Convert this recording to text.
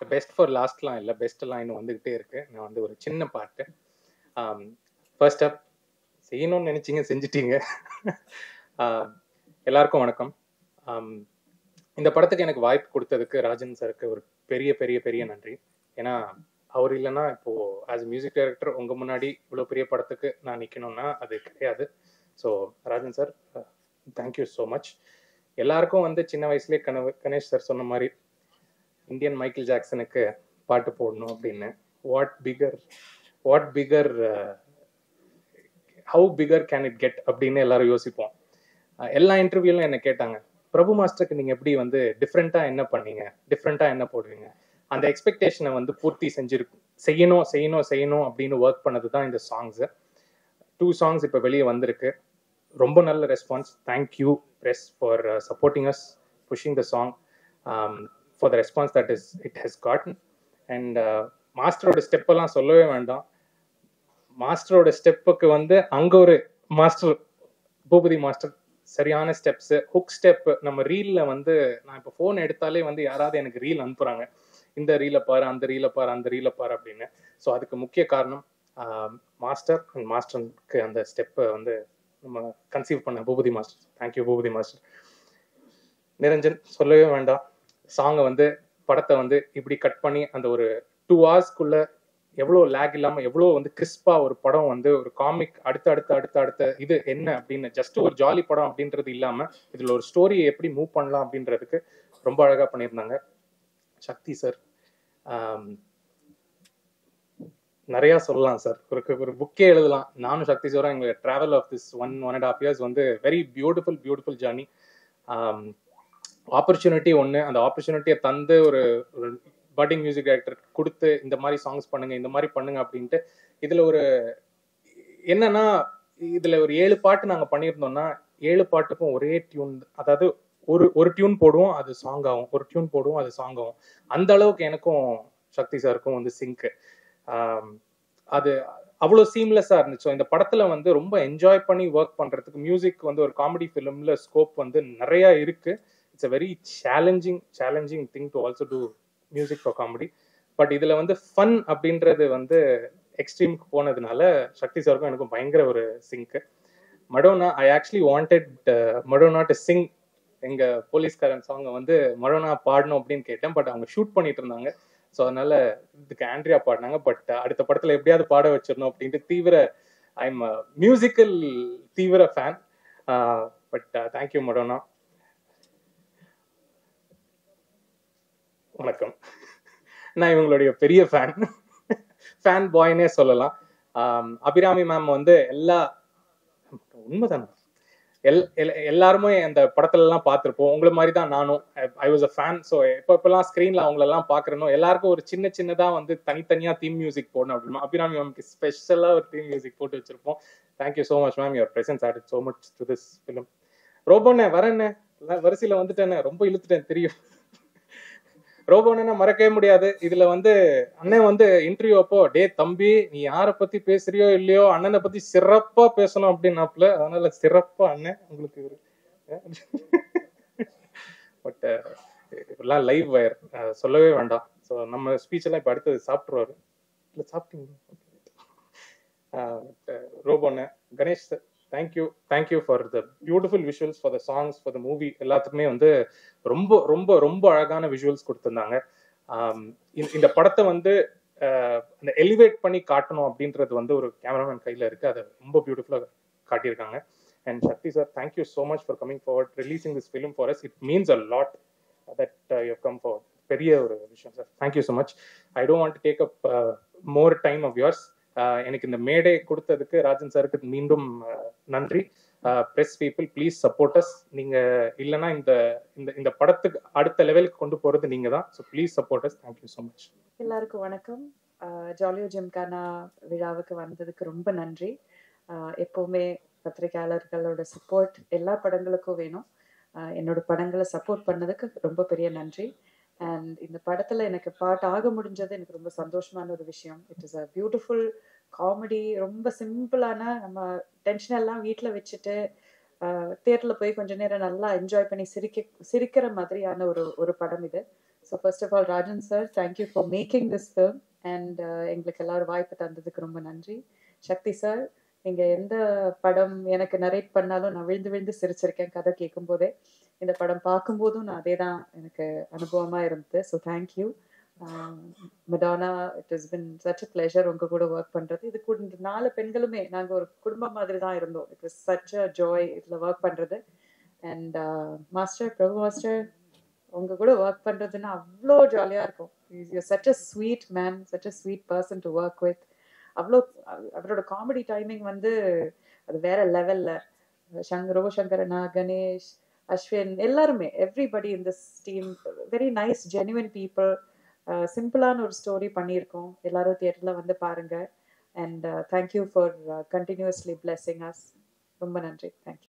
Best for லாஸ்ட்லாம் இல்லை, பெஸ்ட்லாம் இன்னும் வந்துக்கிட்டே இருக்கு. நான் வந்து ஒரு சின்ன பாட்டு. ஃபர்ஸ்ட் அப் செய்யணும்னு நினைச்சீங்க, செஞ்சிட்டீங்க. எல்லாருக்கும் வணக்கம். இந்த படத்துக்கு எனக்கு வாய்ப்பு கொடுத்ததுக்கு ராஜன் சாருக்கு ஒரு பெரிய பெரிய பெரிய நன்றி. ஏன்னா அவர் இல்லைன்னா இப்போ ஆஸ் மியூசிக் டைரக்டர் உங்கள் முன்னாடி இவ்வளோ பெரிய படத்துக்கு நான் நிற்கணும்னா அது கிடையாது. So Rajan sir, thank you so much. எல்லாருக்கும் வந்து சின்ன வயசுலேயே கணேஷ் சார் சொன்ன மாதிரி இந்தியன் மைக்கேல் ஜாக்சனுக்கு பாட்டு போடணும் அப்படின்னு. What figure how figure can it get அப்படின்னு எல்லாரும் யோசிப்போம். எல்லா இன்டர்வியூலும் என்ன கேட்டாங்க, பிரபு மாஸ்டருக்கு நீங்கள் எப்படி வந்து டிஃப்ரெண்ட்டாக என்ன பண்ணீங்க, டிஃப்ரெண்ட்டாக என்ன போடுவீங்க, அந்த எக்ஸ்பெக்டேஷனை வந்து பூர்த்தி செய்யணும் அப்படின்னு ஒர்க் பண்ணது தான் இந்த சாங்ஸு. 2 சாங்ஸ் இப்போ வெளியே வந்திருக்கு. ரொம்ப நல்ல response. Thank you press for supporting us, pushing the song, for the response that it has gotten. And மாஸ்டரோட ஸ்டெப்பெல்லாம் சொல்லவே வேண்டாம். மாஸ்டரோட ஸ்டெப்புக்கு வந்து அங்கே ஒரு மாஸ்டர், பூபதி மாஸ்டர், சரியான ஸ்டெப்ஸு, ஹுக் ஸ்டெப். நம்ம ரீலில் வந்து நான் இப்போ ஃபோன் எடுத்தாலே வந்து யாராவது எனக்கு ரீல் அனுப்புகிறாங்க, இந்த ரீலை பாரு, அந்த ரீலை பாரு, அந்த ரீலை பாரு அப்படின்னு. ஸோ அதுக்கு முக்கிய காரணம் மாஸ்டர் அண்ட் மாஸ்டருக்கு அந்த ஸ்டெப்பை வந்து நம்ம கன்சீவ் பண்ண Bhoopathi master. Thank you Bhoopathi master. Niranjan சொல்லவே வேண்டாம். சாங்கை வந்து படத்தை வந்து இப்படி கட் பண்ணி அந்த ஒரு 2 hours எவ்வளோ லேக் இல்லாமல் எவ்வளோ வந்து கிறிஸ்பாக ஒரு படம் வந்து ஒரு காமிக் அடுத்த இது என்ன அப்படின்னு ஜஸ்ட் ஒரு ஜாலி படம் அப்படின்றது இல்லாமல் இதில் ஒரு ஸ்டோரியை எப்படி மூவ் பண்ணலாம் அப்படின்றதுக்கு ரொம்ப அழகாக பண்ணியிருந்தாங்க. சக்தி சார், நிறையா சொல்லலாம் சார். ஒரு புக்கே எழுதலாம். நானும் சக்தி சாரும் எங்கள் ட்ராவல் ஆஃப் திஸ் 1.5 years வந்து வெரி பியூட்டிஃபுல் ஜர்னி. ஆப்பர்ச்சுனிட்டி ஒன்று, அந்த ஆப்பர்ச்சுனிட்டியை தந்து ஒரு பட்டிங் மியூசிக் டைரக்டர் கொடுத்து இந்த மாதிரி சாங்ஸ் பண்ணுங்க அப்படின்ட்டு. இதில் ஒரு என்னன்னா, இதில் ஒரு 7 பாட்டு நாங்கள் பண்ணியிருந்தோம்னா 7 பாட்டுக்கும் ஒரே டியூன், அதாவது ஒரு டியூன் போடுவோம் அது சாங் ஆகும், ஒரு டியூன் போடுவோம் அது சாங் ஆகும். அந்த அளவுக்கு எனக்கும் சக்தி சாருக்கும் வந்து சிங்க்கு. அது அவ்வளோ சீம்லெஸ்ஸாக இருந்துச்சு. இந்த படத்தில் வந்து ரொம்ப என்ஜாய் பண்ணி ஒர்க் பண்ணுறதுக்கு மியூசிக் வந்து ஒரு காமெடி ஃபிலிமில் ஸ்கோப் வந்து நிறையா இருக்குது. It's a very challenging thing to also do music for comedy. But இதில் வந்து ஃபன் அப்படின்றது வந்து எக்ஸ்ட்ரீமுக்கு போனதுனால சக்தி சாருக்கும் எனக்கும் பயங்கர ஒரு sync. Madonna, I actually wanted Madonna to sing எங்கள் போலீஸ்காரன் சாங்கை வந்து மடோனா பாடணும் அப்படின்னு கேட்டேன். பட் அவங்க ஷூட் பண்ணிட்டு இருந்தாங்க. ஸோ அதனால இதுக்கு ஆண்ட்ரியா பாடினாங்க. பட் அடுத்த படத்தில் எப்படியாவது பாட வச்சிடணும் அப்படின்ட்டு ஐ எம் மியூசிக்கல் தீவிர ஃபேன். But thank you Madonna. வணக்கம். நான் இவங்களுடைய பெரிய ஃபேன் பாய்னே சொல்லலாம். அபிராமி மேம் வந்து உண்மைதானே எல்லாருமே அந்த படத்துல எல்லாம் பார்த்துருப்போம். உங்களை மாதிரி தான் நானும். I was a fan. So எப்பெல்லாம் ஸ்க்ரீன்ல அவங்களெல்லாம் பார்க்குறனோ எல்லாருக்கும் ஒரு சின்னதா வந்து தனித்தனியா தீம் மியூசிக் போடணும் அப்படின்னா அபிராமி மேம்க்கு ஸ்பெஷலா ஒரு தீம் மியூசிக் போட்டு வச்சிருப்போம். Thank you so much ma'am, your presence added so much to this film. ரோபோண்ணே வரேண்ணே, வரிசையில வந்துட்டேன்னு ரொம்ப இழுத்துட்டேன் தெரியும். ரோபோன்னு மறக்கவே முடியாது. இதுல வந்து அண்ணன் வந்து இன்டர்வியூ அப்போ, டே தம்பி நீ யாரை பத்தி பேசுறியோ இல்லையோ அண்ணனை பத்தி சிறப்பா பேசணும் அப்படின்னாப்புல. அதனால சிறப்பா அண்ணன் உங்களுக்கு பட் எல்லாம் லைவ் வயர் சொல்லவே வேண்டாம். ஸோ நம்ம ஸ்பீச் எல்லாம் இப்போ அடுத்தது சாப்பிட்ருவாரு. இல்லை சாப்பிட்டீங்க? ரோபோன்னு Ganesh sir, thank you for the beautiful visuals, for the songs, for the movie. எல்லாத்துக்குமே வந்து ரொம்ப ரொம்ப ரொம்ப அழகான விஷுவல்ஸ் கொடுத்துருந்தாங்க. இந்த படத்தை வந்து அந்த எலிவேட் பண்ணி காட்டணும் அப்படின்றது வந்து ஒரு கேமராமேன் கையில் இருக்குது. அதை ரொம்ப பியூட்டிஃபுல்லாக காட்டியிருக்காங்க. And Sakthi sir, thank you so much for coming forward, releasing this film for us. It means a lot that you come forward. பெரிய ஒரு விஷயம் sir. Thank you so much. I don't want to take up more time of yours. எனக்கு இந்த மேடை கொடுத்ததுக்கு ராஜன் சாருக்கு மீண்டும் நன்றி. Press people, please support us. நீங்க இல்லைன்னா இந்த படத்துக்கு அடுத்த லெவலுக்கு கொண்டு போறது நீங்க தான். So please support us. Thank you so much. எல்லாருக்கும் வணக்கம். ஜாலியோ ஜிம்கானா விழாவுக்கு வந்ததுக்கு ரொம்ப நன்றி. எப்பவுமே பத்திரிகையாளர்களோட சப்போர்ட் எல்லா படங்களுக்கும் வேணும். என்னோட படங்களை சப்போர்ட் பண்ணதுக்கு ரொம்ப பெரிய நன்றி. அண்ட் இந்த படத்துல எனக்கு பாட்டு ஆக முடிஞ்சது எனக்கு ரொம்ப சந்தோஷமான ஒரு விஷயம். It is a beautiful comedy. ரொம்ப சிம்பிளான, நம்ம டென்ஷன் எல்லாம் வீட்டில் வச்சுட்டு தியேட்டரில் போய் கொஞ்ச நேரம் நல்லா என்ஜாய் பண்ணி சிரிக்கிற மாதிரியான ஒரு படம் இது. So so first of all Rajan sir, thank you for making this film and எங்களுக்கு எல்லாரும் வாய்ப்பு தந்ததுக்கு ரொம்ப நன்றி. சக்தி சார், நீங்கள் எந்த படம் எனக்கு நரேட் பண்ணாலும் நான் விழுந்து விழுந்து சிரிச்சிருக்கேன் கதை கேட்கும் போதே. இந்த படம் பார்க்கும்போதும் நான் அதே தான் எனக்கு அனுபவமாக இருந்தது. So thank you. Madonna, it has been such a pleasure உங்க கூட ஒர்க் பண்ணுறது. இது கூட 4 பெண்களுமே நாங்கள் ஒரு குடும்பம் மாதிரி தான் இருந்தோம். It was such a joy இதில் ஒர்க் பண்ணுறது. அண்ட் மாஸ்டர், பிரபு மாஸ்டர், உங்க கூட ஒர்க் பண்றதுன்னா அவ்வளோ ஜாலியா இருக்கும். Such a sweet man, such a sweet person to work with. அவ்வளோ அவரோட காமெடி டைமிங் வந்து அது வேற லெவல்ல. சங்கரனா, கணேஷ், அஸ்வின், எல்லாருமே, everybody in this team very nice genuine people. சிம்பிளான ஒரு ஸ்டோரி பண்ணியிருக்கோம். எல்லாரும் தியேட்டர்ல வந்து பாருங்க. And thank you for continuously blessing us. ரொம்ப நன்றி. தேங்க்யூ.